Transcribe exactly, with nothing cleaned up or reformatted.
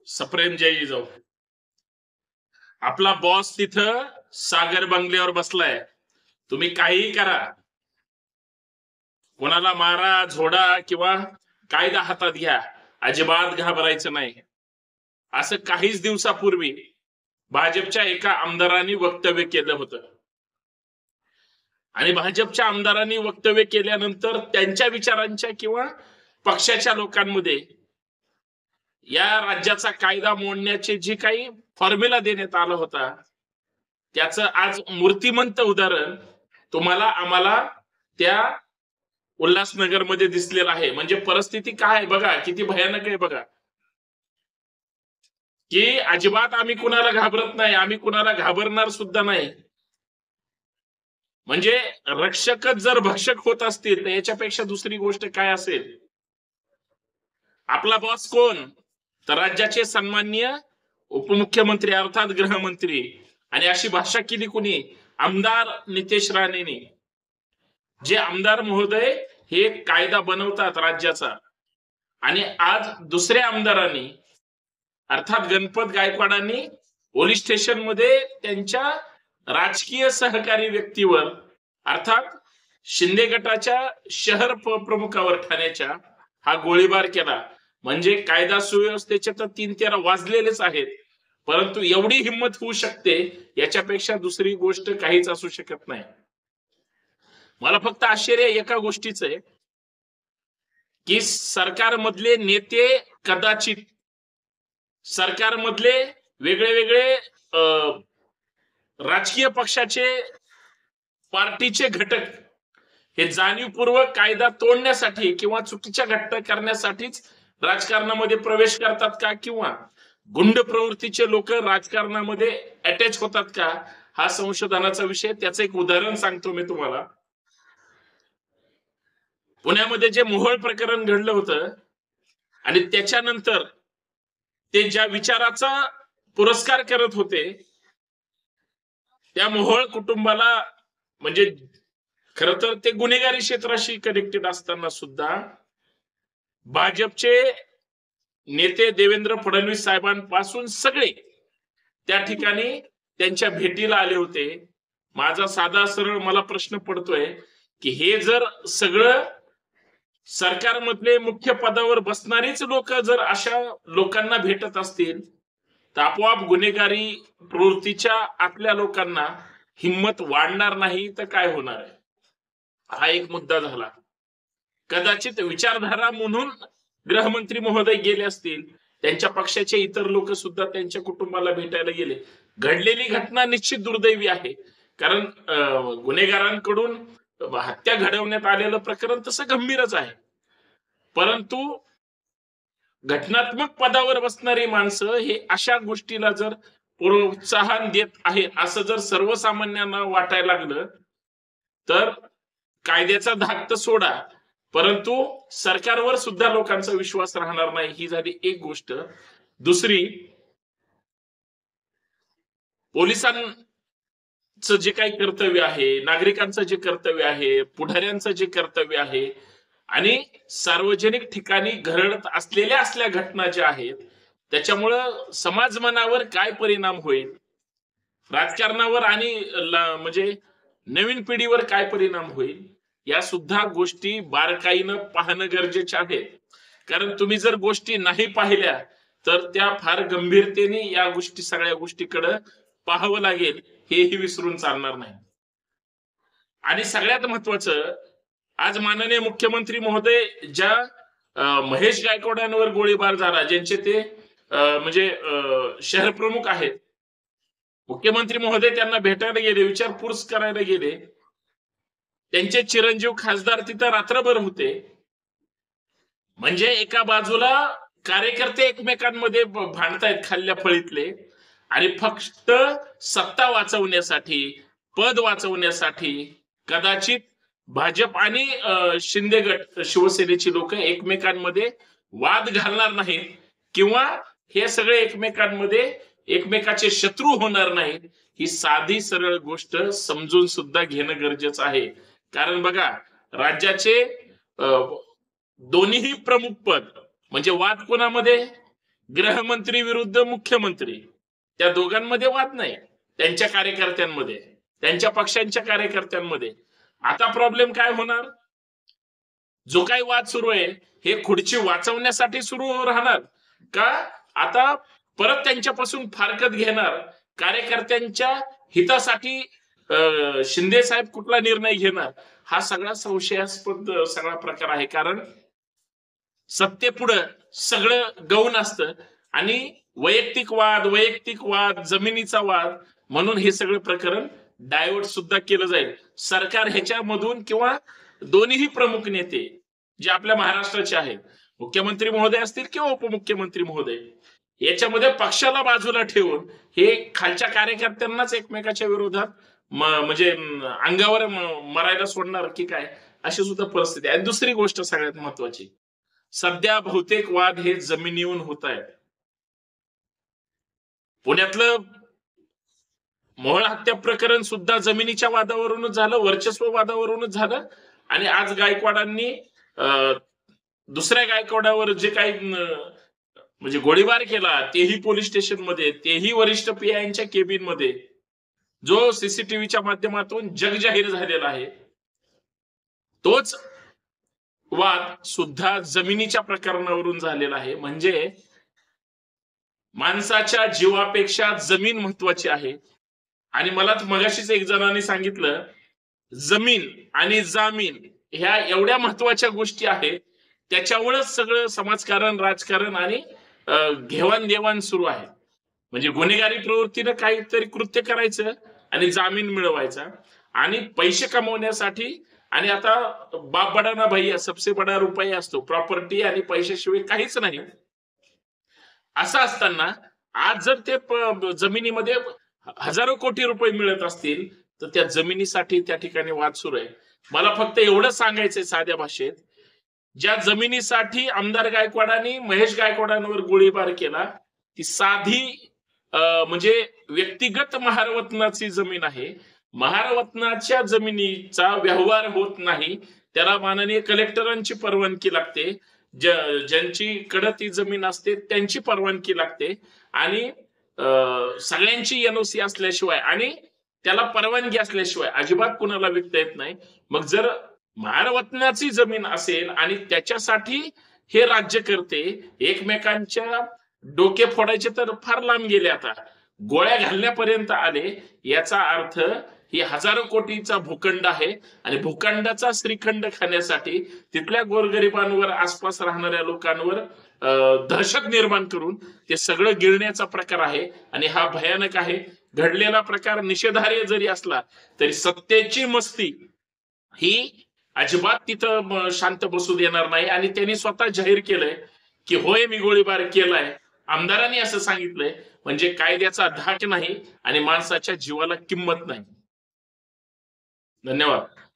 सप्रेम जय जाऊ. आपला बॉस तिथं सागर बंगल्यावर बसलाय. तुम्ही काहीही करा, कोणाला मारा, झोडा किंवा कायदा हातात घ्या, अजिबात घाबरायचं नाही. असं काहीच दिवसापूर्वी भाजपच्या एका आमदारांनी वक्तव्य केलं होतं. आणि भाजपच्या आमदारांनी वक्तव्य केल्यानंतर त्यांच्या विचारांच्या किंवा पक्षाच्या लोकांमध्ये या राज्याचा कायदा मोडण्याचे जे काही फॉर्म्युला देण्यात आला होता, त्याचं आज मूर्तिमंत उदाहरण तुम्हाला आम्हाला त्या उल्हासनगर मध्ये दिसलेलं आहे. म्हणजे परिस्थिती काय आहे बघा, किती भयानक आहे बघा. की अजिबात आम्ही कुणाला घाबरत नाही, आम्ही कुणाला घाबरणार सुद्धा नाही. म्हणजे रक्षकच जर भक्षक होत असतील तर याच्यापेक्षा दुसरी गोष्ट काय असेल. आपला बॉस कोण, तर राज्याचे सन्माननीय उपमुख्यमंत्री अर्थात गृहमंत्री. आणि अशी भाषा केली कुणी, आमदार नितेश राणेंनी. जे आमदार महोदय हे कायदा बनवतात राज्याचा. आणि आज दुसऱ्या आमदारांनी अर्थात गणपत गायकवाडांनी पोलीस स्टेशन मध्ये त्यांच्या राजकीय सहकारी व्यक्तीवर अर्थात शिंदे गटाच्या शहर प्रमुखावर ठाण्याच्या हा गोळीबार केला. म्हणजे कायदा सुव्यवस्थेचे तर तीन तेरा वाजलेलेच आहेत, परंतु एवढी हिंमत होऊ शकते याच्यापेक्षा दुसरी गोष्ट काहीच असू शकत नाही. मला फक्त आश्चर्य एका गोष्टीचं आहे की सरकारमधले नेते, कदाचित सरकारमधले वेगळे वेगळे राजकीय पक्षाचे पार्टीचे घटक हे जाणीवपूर्वक कायदा तोडण्यासाठी किंवा चुकीच्या घटना करण्यासाठीच राजकारणामध्ये प्रवेश करतात का, किंवा गुंड प्रवृत्तीचे लोक राजकारणामध्ये अटॅच होतात का, हा संशोधनाचा विषय. त्याचं एक उदाहरण सांगतो मी तुम्हाला. पुण्यामध्ये जे मोहोळ प्रकरण घडलं होतं आणि त्याच्यानंतर ते ज्या विचाराचा पुरस्कार करत होते त्या मोहोळ कुटुंबाला, म्हणजे खरं तर ते गुन्हेगारी क्षेत्राशी कनेक्टेड असताना सुद्धा भाजपचे नेते देवेंद्र फडणवीस साहेबांपासून सगळे त्या ठिकाणी त्यांच्या भेटीला आले होते. माझा साधा सरळ मला प्रश्न पडतोय की हे जर सगळं सरकारमधले मुख्य पदावर बसणारीच लोक जर अशा लोकांना भेटत असतील तर आपोआप गुन्हेगारी प्रवृत्तीच्या आतल्या लोकांना हिंमत वाढणार नाही तर काय होणार आहे. हा एक मुद्दा झाला. कदाचित विचारधारा म्हणून गृहमंत्री महोदय गेले असतील, त्यांच्या पक्षाचे इतर लोक सुद्धा त्यांच्या कुटुंबाला भेटायला गेले. घडलेली घटना निश्चित दुर्दैवी आहे, कारण गुन्हेगारांकडून हत्या घडवण्यात आलेलं प्रकरण तसं गंभीरच आहे. परंतु घटनात्मक पदावर बसणारी माणसं हे अशा गोष्टीला जर प्रोत्साहन देत आहे असं जर सर्वसामान्यांना वाटायला लागलं तर कायद्याचा धाक तर सोडा, परंतु सरकारवर सुद्धा लोकांचा विश्वास राहणार नाही. ही झाली एक गोष्ट. दुसरी, पोलिसांचं जे काही कर्तव्य आहे, नागरिकांचं जे कर्तव्य आहे, पुढाऱ्यांचं जे कर्तव्य आहे आणि सार्वजनिक ठिकाणी घडत असलेल्या असल्या घटना ज्या आहेत त्याच्यामुळं समाज मनावर काय परिणाम होईल, राजकारणावर आणि म्हणजे नवीन पिढीवर काय परिणाम होईल, या सुद्धा गोष्टी बारकाईनं पाहणं गरजेचे आहे. कारण तुम्ही जर गोष्टी नाही पाहिल्या तर त्या फार गंभीरतेने या गोष्टी सगळ्या गोष्टीकडे पाहावं लागेल, हेही विसरून चालणार नाही. आणि सगळ्यात महत्वाचं, आज माननीय मुख्यमंत्री महोदय ज्या महेश गायकवाडांवर गोळीबार झाला, ज्यांचे ते म्हणजे शहर प्रमुख आहेत, मुख्यमंत्री महोदय त्यांना भेटायला गेले, विचारपूस करायला गेले. त्यांचे चिरंजीव खासदार तिथं रात्रभर होते. म्हणजे एका बाजूला कार्यकर्ते एकमेकांमध्ये भांडतायत खाल्ल्या फळीतले, आणि फक्त सत्ता वाचवण्यासाठी, पद वाचवण्यासाठी कदाचित भाजप आणि शिंदे गट, शिवसेनेची लोक एकमेकांमध्ये वाद घालणार नाहीत किंवा हे सगळे एकमेकांमध्ये एकमेकाचे शत्रू होणार नाहीत, ही साधी सरळ गोष्ट समजून सुद्धा घेणं गरजेचं आहे. कारण बघा, राज्याचे दोन्हीही प्रमुख पद म्हणजे वाद कोणामध्ये, गृहमंत्री विरुद्ध मुख्यमंत्री, त्या दोघांमध्ये वाद नाही, त्यांच्या कार्यकर्त्यांमध्ये, त्यांच्या पक्षांच्या कार्यकर्त्यांमध्ये. आता प्रॉब्लेम काय होणार? जो काही वाद सुरू आहे हे खुर्ची वाचवण्यासाठी सुरू राहणार का आता परत त्यांच्यापासून फारकत घेणार, कार्यकर्त्यांच्या हितासाठी शिंदे साहेब कुठला निर्णय घेणार, हा सगळा संशयास्पद सगळा प्रकार आहे. कारण सत्तेपुढे सगळं गौण असतं आणि वैयक्तिक वाद वैयक्तिक वाद जमिनीचा वाद म्हणून हे सगळं प्रकरण डायव्हर्ट सुद्धा केलं जाईल. सरकार ह्याच्यामधून किंवा दोन्हीही प्रमुख नेते जे आपल्या महाराष्ट्राचे आहेत, मुख्यमंत्री महोदय असतील किंवा उपमुख्यमंत्री महोदय, याच्यामध्ये पक्षाला बाजूला ठेवून हे खालच्या कार्यकर्त्यांनाच एकमेकाच्या विरोधात म्हणजे अंगावर मरायला सोडणार की काय, अशी सुद्धा परिस्थिती आहे. दुसरी गोष्ट सगळ्यात महत्वाची, सध्या बहुतेक वाद हे जमिनीहून होत आहेत. पुण्यातलं मोहोळ हत्या प्रकरण सुद्धा जमिनीच्या वादावरूनच झालं, वर्चस्व वादावरूनच झालं. आणि आज गायकवाडांनी दुसऱ्या गायकवाडावर जे काही म्हणजे गोळीबार केला तेही पोलीस स्टेशन मध्ये, तेही वरिष्ठ पीआयच्या केबिन मध्ये, जो सीसीटीव्हीच्या माध्यमातून जगजाहीर झालेला आहे, तोच वाद सुद्धा जमिनीच्या प्रकरणावरून झालेला आहे. म्हणजे माणसाच्या जीवापेक्षा जमीन महत्वाची आहे. आणि मला मगाशीच एक जणांनी सांगितलं, जमीन आणि जामीन ह्या एवढ्या महत्वाच्या गोष्टी आहेत, त्याच्यावरच सगळं समाजकारण राजकारण आणि घेवाणदेवाण सुरू आहे. म्हणजे गुन्हेगारी प्रवृत्तीनं काहीतरी कृत्य करायचं आणि जामीन मिळवायचा आणि पैसे कमवण्यासाठी. आणि आता बाप बडा ना भैया सबसे बडा रुपया असतो, प्रॉपर्टी आणि पैशाशिवाय काहीच नाही. असं असताना आज जर ते जमिनीमध्ये हजारो कोटी रुपये मिळत असतील तर त्या जमिनीसाठी त्या ठिकाणी वाद सुरू आहे. मला फक्त एवढं सांगायचंय साध्या भाषेत, ज्या जमिनीसाठी आमदार गायकवाडांनी महेश गायकवाडांवर गोळीबार केला ती साधी म्हणजे व्यक्तिगत महारवतनाची जमीन आहे. महारवतनाच्या जमिनीचा व्यवहार होत नाही, त्याला माननीय कलेक्टरांची परवानगी लागते, ज्यांची कडे ती जमीन असते त्यांची परवानगी लागते आणि सगळ्यांची एनओसी असल्याशिवाय आणि त्याला परवानगी असल्याशिवाय अजिबात कुणाला विकता येत नाही. मग जर महारवतनाची जमीन असेल आणि त्याच्यासाठी हे राज्यकर्ते एकमेकांच्या डोके फोडायचे तर फार लांब गेले, आता गोळ्या घालण्यापर्यंत आले, याचा अर्थ ही हजारो कोटीचा भूखंड आहे आणि भूखंडाचा श्रीखंड खाण्यासाठी तिथल्या गोरगरिबांवर आसपास राहणाऱ्या लोकांवर दहशत निर्माण करून ते सगळं गिळण्याचा प्रकार आहे. आणि हा भयानक आहे. घडलेला प्रकार निषेधार्ह जरी असला तरी सत्तेची मस्ती ही अजिबात तिथं शांत बसू देणार नाही. आणि त्यांनी स्वतः जाहीर केलंय की होय मी गोळीबार केलाय, आमदारांनी असं सांगितलंय. म्हणजे कायद्याचा धाक नाही आणि माणसाच्या जीवाला किंमत नाही. धन्यवाद.